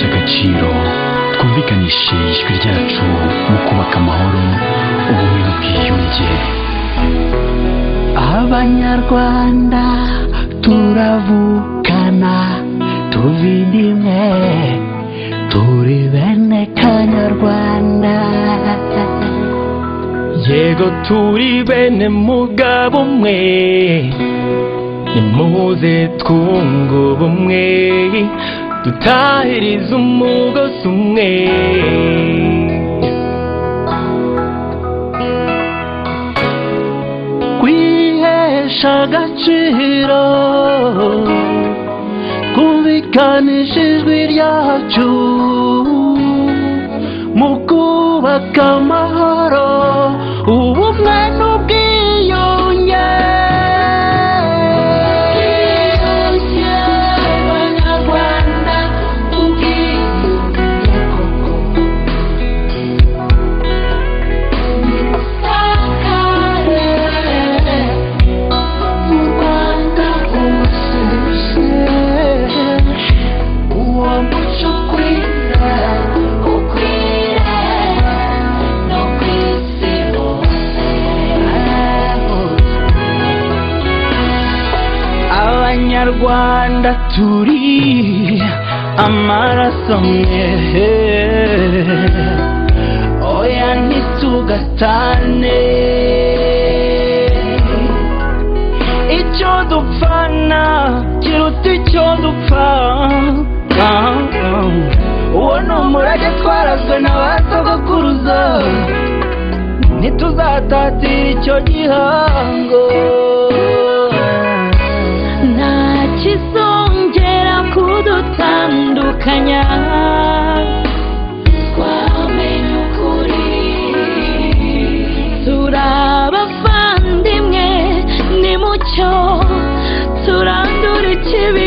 agaciro twumvikanishe ijwi ryacu mu kubaka amahoro ubumwe n'ubwiyunge. Abanyarwanda turavukana tuvindimwe turi bene kanyarwanda. Yego turi bene mugabo umwe nimuze twunge ubumwe dutahiriza umugozi umwe. Kwihesha agaciro kumvikanisha ijwi ryacu mu kubaka amahoro ubumwe n'ubwiyunge. Abanyarwanda turi amaraso amwe, oya ntitugatane. Icyo dupfana kiruta icyo dupfa. Uwo ni umurage twarazwe n'abasogokuruza, ntituzatatira icyo gihango. Ntakizongera kudutandukanya, twamenye ukuri turabavandimwe. Nimucyo turandura ikibi.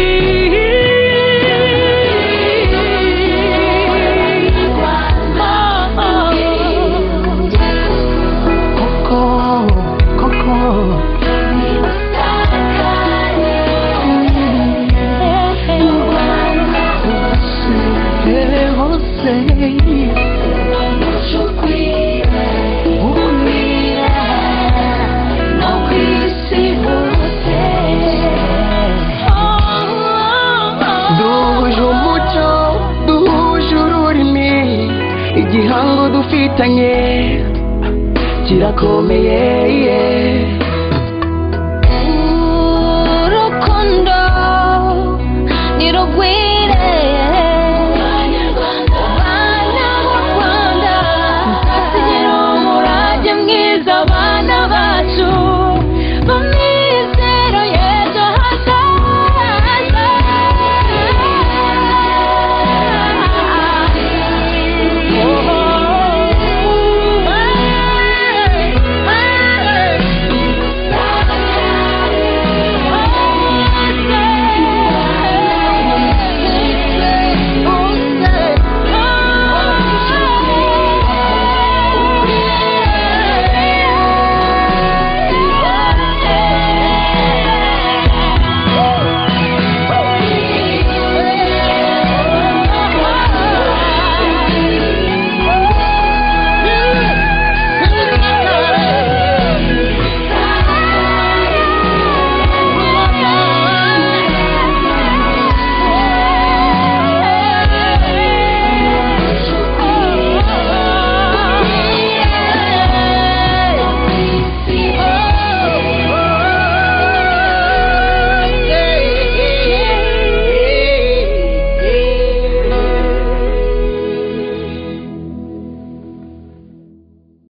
Igihango dufitanye kirakomeye.